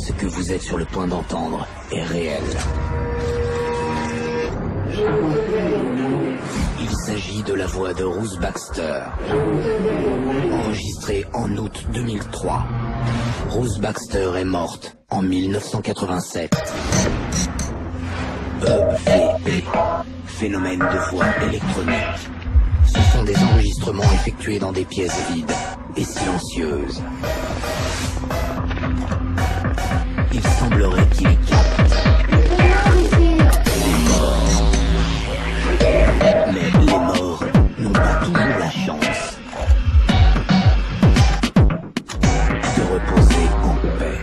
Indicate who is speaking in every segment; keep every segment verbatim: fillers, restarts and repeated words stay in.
Speaker 1: Ce que vous êtes sur le point d'entendre est réel. Il s'agit de la voix de Ruth Baxter, enregistrée en août deux mille trois. Ruth Baxter est morte en mille neuf cent quatre-vingt-sept. E V P, phénomène de voix électronique. Ce sont des enregistrements effectués dans des pièces vides et silencieuses. Il semblerait qu'il capte les morts. Mais les morts n'ont pas toujours la chance de reposer en paix.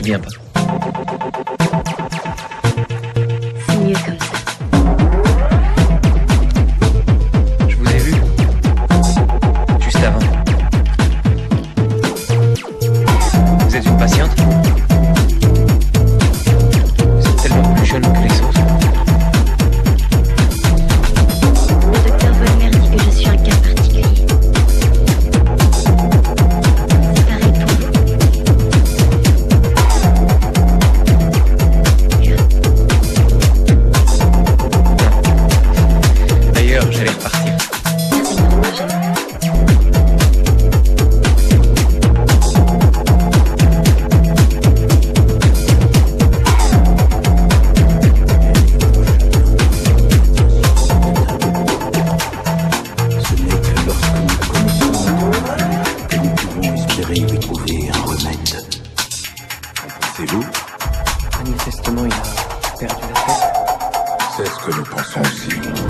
Speaker 2: souviens pas.
Speaker 3: C'est mieux comme ça.
Speaker 2: Je vous ai vu. Juste avant. Vous êtes une patiente? Vous êtes tellement plus jeune que les autres.
Speaker 3: Le docteur Volmer dit que je suis un cas particulier. C'est pareil pour vous.
Speaker 2: D'ailleurs, j'allais repartir.
Speaker 3: Ça ne me repart jamais.
Speaker 1: Ce n'est que lorsque nous connaissons notre mal que nous pouvons espérer lui trouver un remède.
Speaker 4: C'est vous?
Speaker 2: Manifestement, il a perdu la tête.
Speaker 4: C'est ce que nous pensons aussi.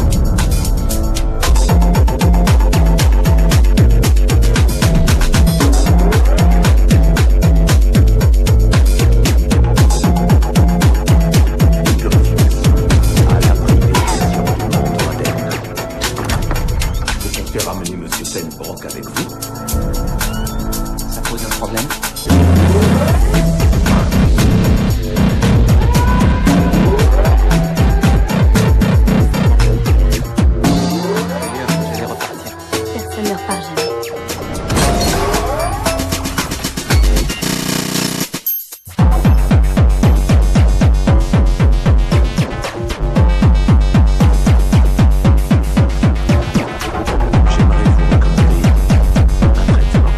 Speaker 1: À l'abri des pressions du monde moderne.
Speaker 4: Vous comptez ramener Monsieur Penbrook avec vous?
Speaker 2: Ça pose un problème. D'ailleurs, j'allais repartir.
Speaker 3: Personne ne repart jamais.
Speaker 1: J'aimerais vous recommander un traitement.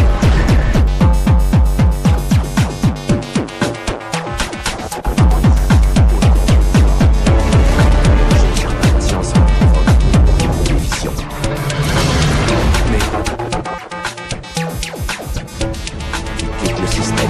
Speaker 1: Science provoque une vision. Mais il quitte le système.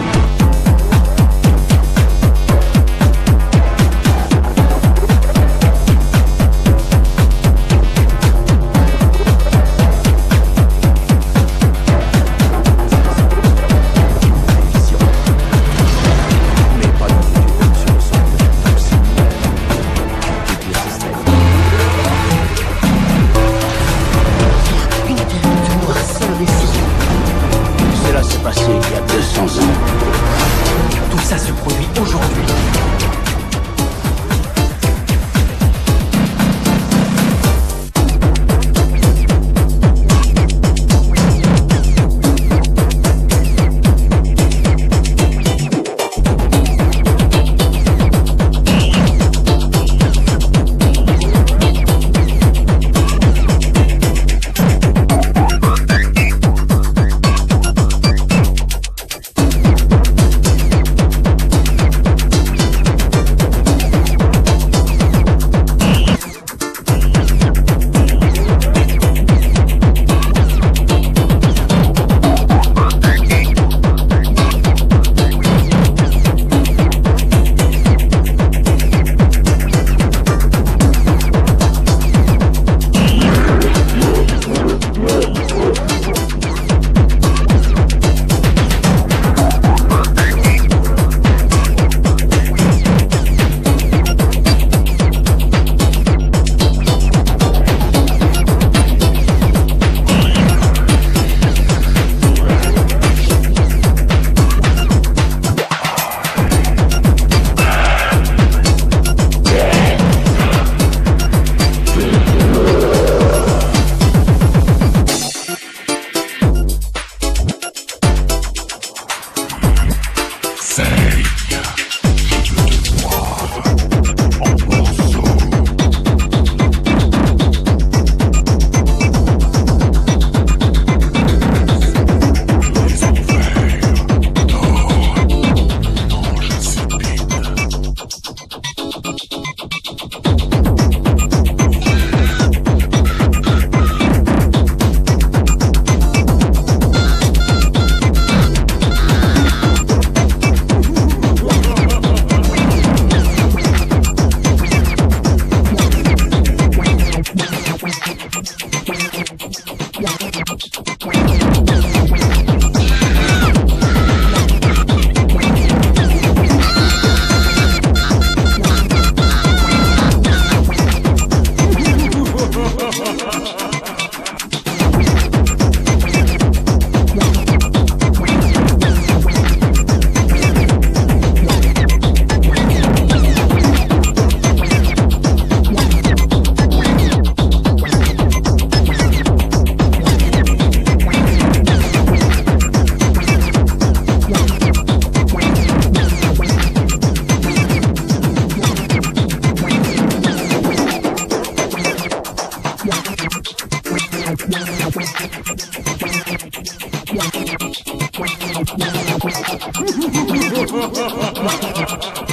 Speaker 1: Vision. Mais pas dans une sur le sol de toxine. Il quitte le système.
Speaker 3: Putain de noirceur ici.
Speaker 1: Cela s'est passé il y a deux cents ans.
Speaker 2: Tout ça se produit aujourd'hui.
Speaker 5: Ha ha ha ha ha!